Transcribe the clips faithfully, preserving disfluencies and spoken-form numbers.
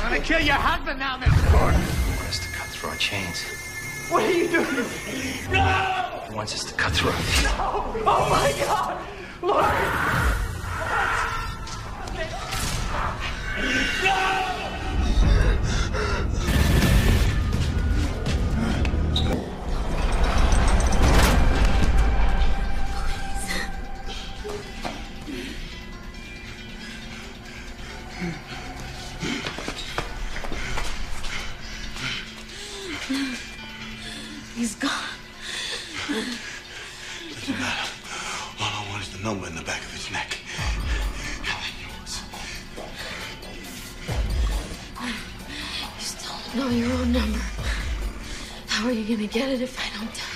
gonna kill your husband now, Mister Lord, he wants us to cut through our chains. What are you doing? No! He wants us to cut through our feet. No! Oh my God! Lord! No! He's gone. Doesn't matter. All I want is the number in the back of his neck. And then yours. You still don't know your own number. How are you gonna get it if I don't tell you?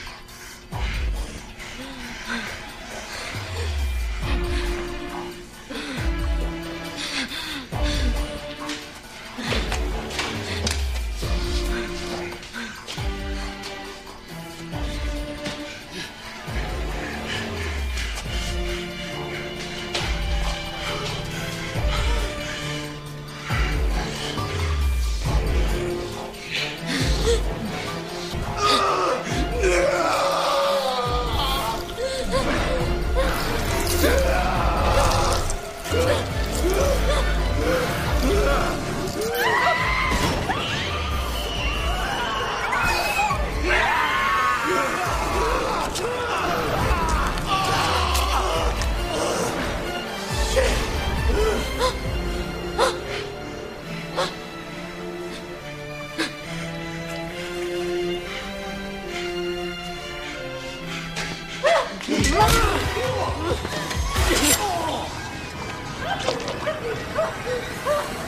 Oh!